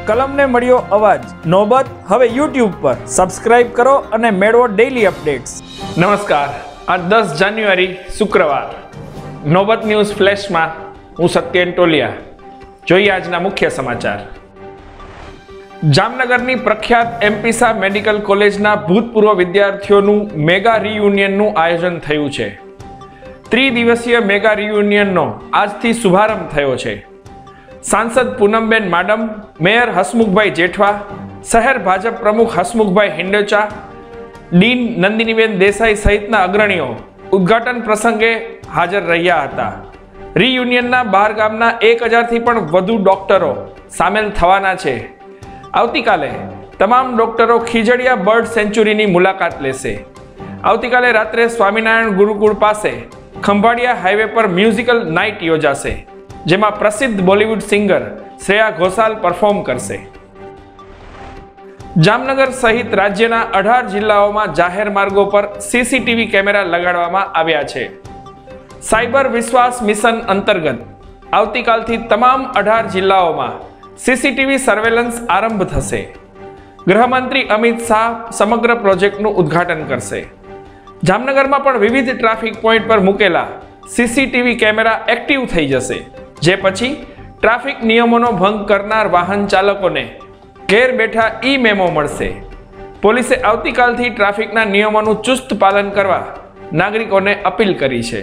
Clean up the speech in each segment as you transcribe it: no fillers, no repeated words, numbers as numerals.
કલમને મળ્યો અવાજ. નોબત હવે YouTube પર. સબસ્ક્રાઇબ કરો અને મેળવો ડેઇલી અપડેટ્સ. નમસ્કાર. આજ 10 જાન્યુઆરી શુક્રવાર. નોબત ન્યૂઝ ફ્લેશમાં હું સત્યેન ટોલિયા. જોઈએ આજના મુખ્ય સમાચાર. જામનગરની પ્રખ્યાત એમપીસા મેડિકલ કોલેજના ભૂતપૂર્વ વિદ્યાર્થીઓનું મેગા રિયુનિયનનું આયોજન થયું છે. ત્રિદિવસીય મેગા રિયુનિયનનો આજથી શુભારંભ થયો છે. સાંસદ પૂનમબેન માડમ, મેયર હસમુખભાઈ જેઠવા, શહેર ભાજપ પ્રમુખ હસમુખભાઈ હિંડોચા, ડીન નંદિનીબેન દેસાઈ સહિતના અગ્રણીઓ ઉદ્ઘાટન પ્રસંગે હાજર રહ્યા હતા. રિયુનિયનના બહાર ગામના 1000થી પણ વધુ ડોક્ટરો સામેલ થવાના છે. આવતીકાલે તમામ ડોક્ટરો ખીજડીયા બર્ડ સેન્ચ્યુરીની મુલાકાત લેશે. આવતીકાલે રાત્રે સ્વામિનારાયણ ગુરુકુળ પાસે ખંભાળિયા હાઈવે પર મ્યુઝિકલ નાઇટ યોજાશે, જેમાં પ્રસિદ્ધ Bollywood singer Shreya Ghoshal perform કરશે. જામનગર સહિત રાજ્યના 18 જિલ્લાઓમાં જાહેર માર્ગો પર સીસીટીવી કેમેરા લગાડવામાં આવ્યા છે. સાયબર વિશ્વાસ મિશન અંતર્ગત આવતીકાલથી તમામ 18 જિલ્લાઓમાં સીસીટીવી સર્વેલન્સ આરંભ થશે. ગૃહમંત્રી અમિત શાહ સમગ્ર પ્રોજેક્ટનું ઉદ્ઘાટન કરશે. જામનગરમાં પણ વિવિધ ટ્રાફિક પોઈન્ટ પર મૂકેલા સીસીટીવી કેમેરા એક્ટિવ થઈ જશે, જે પછી ટ્રાફિક નિયમોનો ભંગ કરનાર વાહન ચાલકોને ઘેર બેઠા ઈ મેમો મળશે. પોલીસે આવતીકાલથી ટ્રાફિકના નિયમોનું ચુસ્ત પાલન કરવા નાગરિકોને અપીલ કરી છે.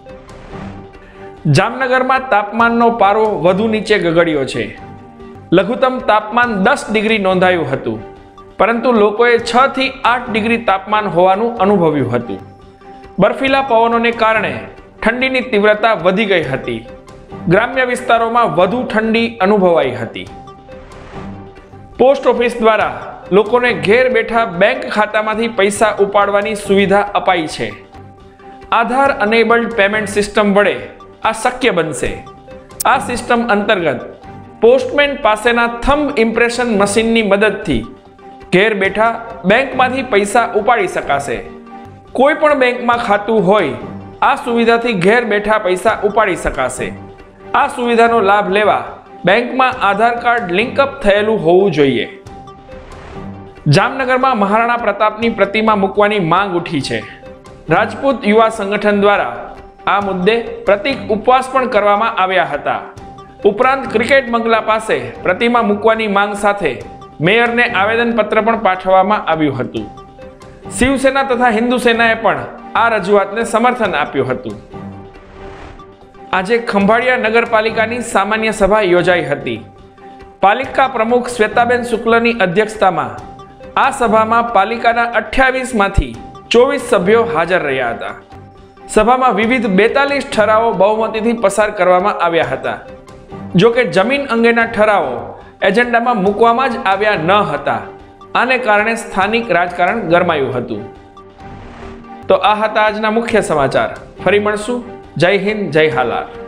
જામનગરમાં તાપમાનનો પારો વધુ નીચે ગગડ્યો છે. લઘુત્તમ તાપમાન 10 ડિગ્રી નોંધાયું હતું, પરંતુ લોકોએ 6 થી 8 ડિગ્રી તાપમાન હોવાનું અનુભવ્યું હતું. બર્ફીલા પવનોને કારણે ઠંડીની તીવ્રતા વધી ગઈ હતી. ગ્રામ્ય વિસ્તારોમાં વધુ ઠંડી અનુભવાઈ હતી. પોસ્ટ ઓફિસ દ્વારા લોકોને ઘેર બેઠા બેંક ખાતામાંથી પૈસા ઉપાડવાની સુવિધા અપાઈ છે. આધાર અનેબલ્ડ પેમેન્ટ સિસ્ટમ વડે આ શક્ય બનશે. આ સિસ્ટમ અંતર્ગત પોસ્ટમેન પાસેના થંબ ઇમ્પ્રેશન મશીનની મદદથી ઘેર બેઠા બેંકમાંથી પૈસા ઉપાડી શકાશે. કોઈ પણ બેંકમાં ખાતું હોય, આ સુવિધાથી ઘેર બેઠા પૈસા ઉપાડી શકાશે. આ સુવિધાનો લાભ લેવા બેંકમાં આધાર કાર્ડ લિંકઅપ થયેલું હોવું જોઈએ. જામનગરમાં મહારાણા પ્રતાપની પ્રતિમા મૂકવાની માંગ ઉઠી છે. રાજપૂત યુવા સંગઠન દ્વારા આ મુદ્દે પ્રતિક ઉપવાસ પણ કરવામાં આવ્યા હતા. ઉપરાંત ક્રિકેટ બંગલા પાસે પ્રતિમા મૂકવાની માંગ સાથે મેયરને આવેદનપત્ર પણ પાઠવવામાં આવ્યું હતું. શિવસેના તથા હિન્દુ સેનાએ પણ આ રજૂઆતને સમર્થન આપ્યું હતું. આજે ખંભાળિયા નગરપાલિકાની સામાન્ય સભા યોજાઈ હતી. પાલિકા પ્રમુખ શ્વેતાબેન શુક્લની અધ્યક્ષતામાં આ સભામાં પાલિકાના 28 માંથી 24 સભ્યો હાજર રહ્યા હતા. સભામાં વિવિધ 42 ઠરાવો બહુમતીથી પસાર કરવામાં આવ્યા હતા. જો કે જમીન અંગેના ઠરાવો એજન્ડામાં મૂકવામાં જ આવ્યા ન હતા. આને કારણે સ્થાનિક રાજકારણ ગરમાયું હતું. તો આ હતા આજના મુખ્ય સમાચાર. ફરી મળશું. જય હિન્દ, જય હાલાર.